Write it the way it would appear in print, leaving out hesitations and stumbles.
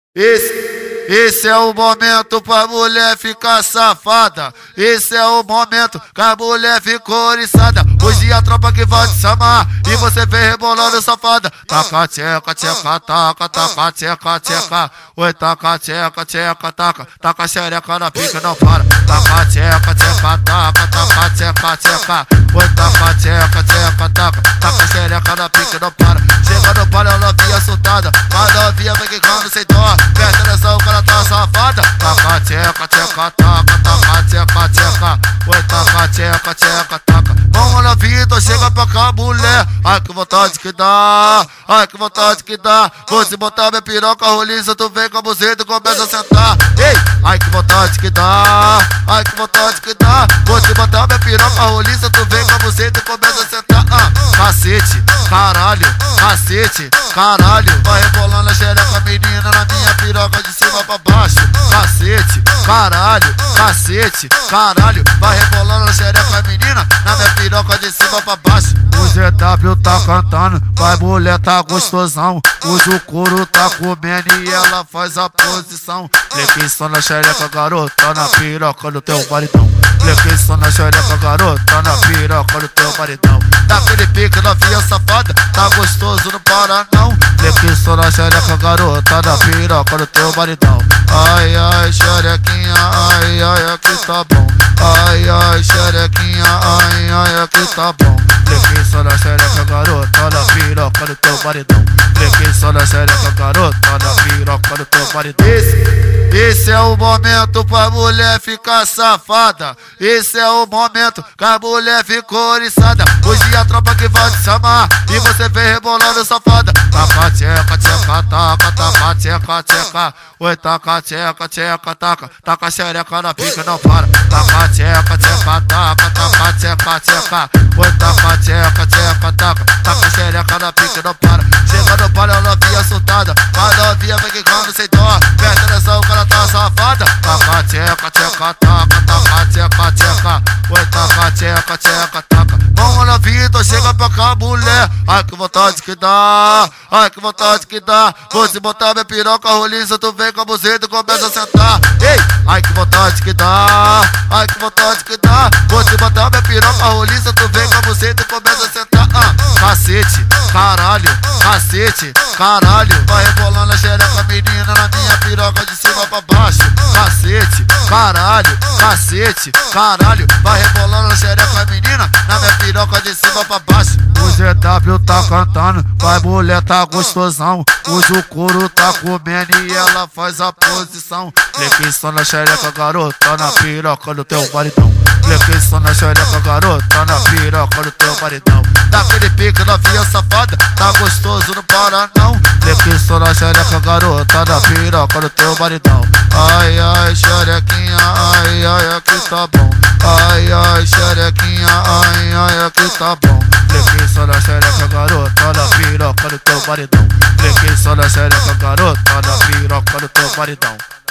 Esse é o momento pra mulher ficar safada. Esse é o momento que a mulher ficou oriçada. Hoje a tropa que vai te chamar e você vem rebolando safada. Taca, tcheca, tcheca, taca, taca, tcheca, tcheca. Oi, taca, tcheca, tcheca, taca. Taca xereca na pica, não para. Taca, tcheca, tcheca, taca, taca, tcheca, tcheca. Oi, taca, tcheca, tcheca, taca. Taca xereca na pica, não para. Chega no palio, novinha assustada. A novinha vem quicando sem dó. Presta atenção, o cara tá safada. Taca, tcheca, tcheca, taca, taca, tcheca, tcheca. Oi, taca, tcheca, tcheca, taca. Vamos na vida, chega pra cá, mulher. Ai, que vontade que dá. Ai, que vontade que dá. Vou te botar minha piroca roliça, tu vem com a buzeta e começa a sentar. Ei, ai, que vontade que dá. Ai, que vontade que dá. Vou te botar minha piroca roliça, tu vem com a buzeta e começa a sentar. Cacete, caralho, cacete, caralho. Vai rebolando a xereca, menina, na minha piroca de cima pra baixo. Cacete, caralho, cacete, caralho. Vai rebolando a xereca, menina, na minha piroca de cima pra baixo. O GW tá cantando, vai mulher tá gostosão. Hoje o couro tá comendo e ela faz a posição. Lequei só na xereca, garota, na piroca do teu maridão. Lequei só na xereca, garota, na piroca do teu maridão. Daquele pique novinha safada, tá gostoso, não para não. Lequei só na xereca, garota, na piroca do teu maridão. Ai, ai, xerequinha, ai, ai, aqui tá bom. Ai, ai, xerequinha, ai, ai, aqui tá bom. Lequei só na xereca, garota, na piroca do teu maridão. Lequei só na xereca, garota, na piroca do teu maridão. Esse é o momento pra mulher ficar safada. Esse é o momento que a mulher ficou oriçada. Hoje a tropa que vai te chamar e você vem rebolando safada. Taca, tcheca, tcheca, taca, taca, tcheca, tcheca. Oi, taca, tcheca, tcheca, taca. Taca xereca na pica, não para. Taca, tcheca, tcheca, taca, taca, tcheca, tcheca. Oi, taca, tcheca, tcheca, taca. Taca xereca na pica, não para. Chega no palio, novinha assustada. A novinha vem quicando sem dó. Presta atenção, o cara tá safada. Taca, tcheca, tcheca, taca, taca, tcheca, tcheca. Oi, taca, tcheca, tcheca, taca. Vamos na vida, chega pra cá, mulher. Ai, que vontade que dá. Ai, que vontade que dá. Vou te botar minha piroca roliça, tu vem com a buzeta e começa a sentar. Ei, ai, que vontade que dá. Ai, que vontade que dá. Vou te botar minha piroca roliça, tu vem com a buzeta e começa a sentar. Cacete, caralho, cacete, caralho. Vai rebolando a xereca, menina, na minha piroca de cima pra baixo. Cacete, caralho, cacete, caralho. Vai rebolando a xereca, menina, na minha piroca de cima pra baixo. O GW tá cantando, vai mulher tá gostosão. Hoje o couro tá comendo e ela faz a posição. Lequei só na xereca, garota, na piroca do teu maridão. Lequei só na xereca, garota, na piroca do teu maridão. Daquele pique novinha safada, tá gostoso, não para não. Lequei só na xereca, garota, na piroca do teu maridão. Ai, ai, xerequinha, ai, ai, aqui tá bom. Ai, ai, xerequinha, ai, ai, aqui tá bom. Lequei só na xereca, garota, na piroca do teu maridão. Lequei só na xereca, garota, na piroca do teu maridão.